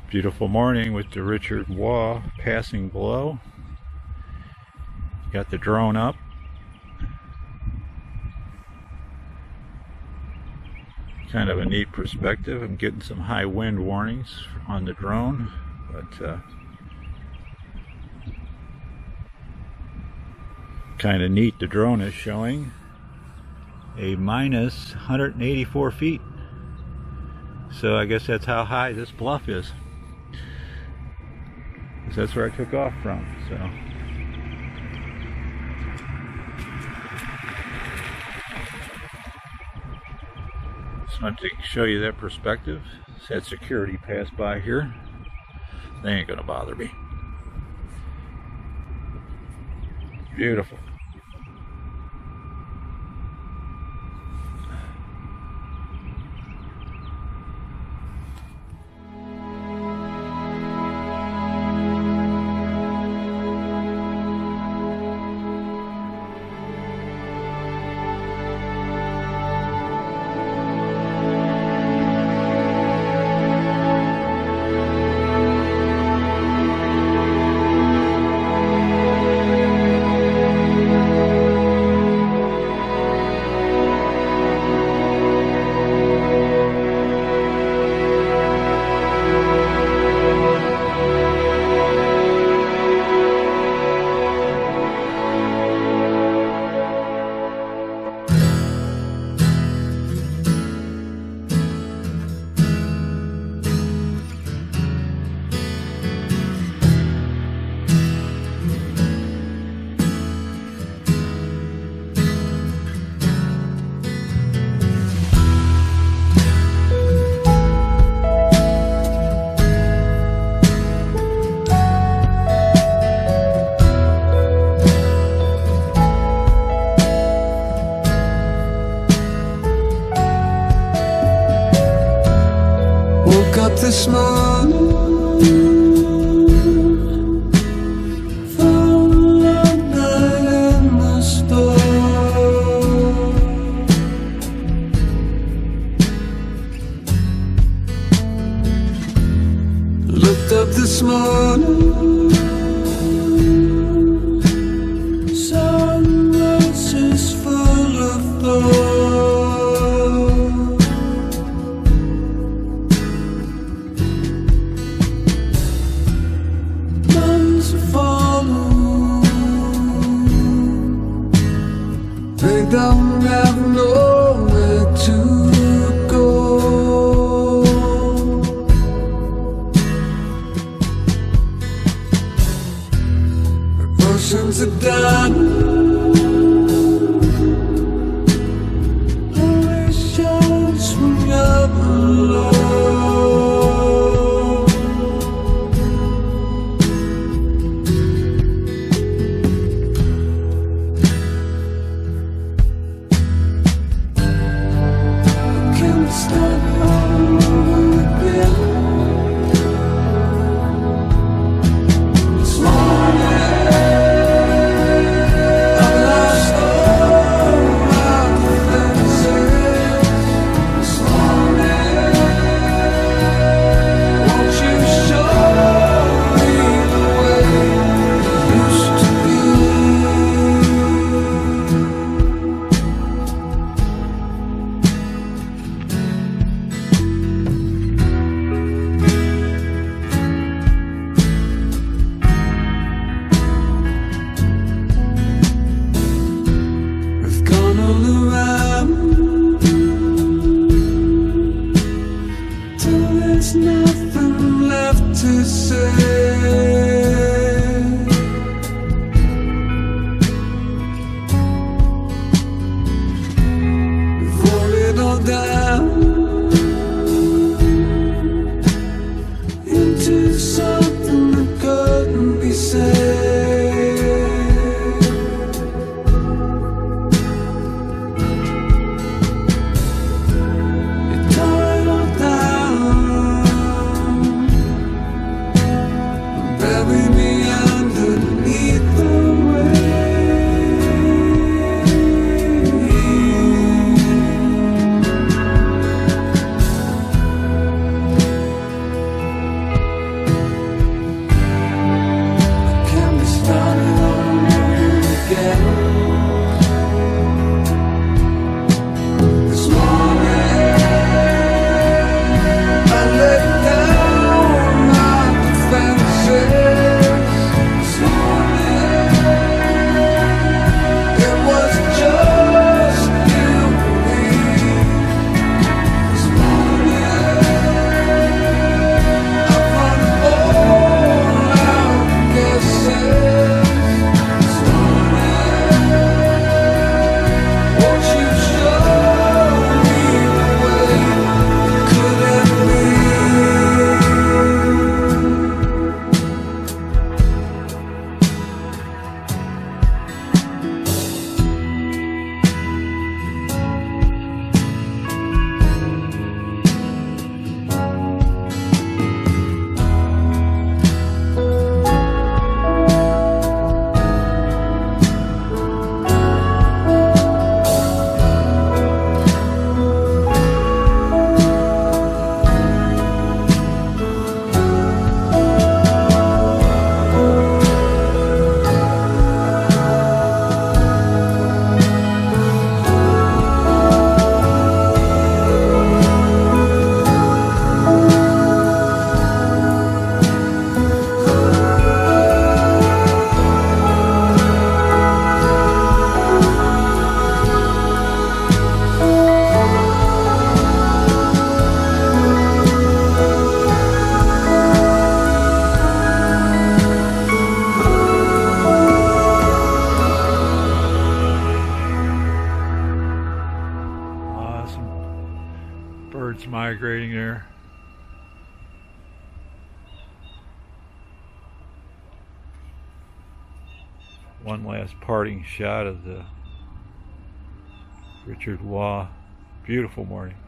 Beautiful morning with the Richard Waugh passing below. Got the drone up. Kind of a neat perspective. I'm getting some high wind warnings on the drone, but kind of neat. The drone is showing a minus 184 feet. So I guess that's how high this bluff is. That's where I took off from. So just wanted to show you that perspective. Just had security pass by here. They ain't gonna bother me. Beautiful. This morning, found a long night in the store. Looked up this morning, sun roses full of thorns. They don't have nowhere to go. Oceans are done, only shines from your below. This morning, I Birds migrating there. One last parting shot of the Richard Waugh. Beautiful morning.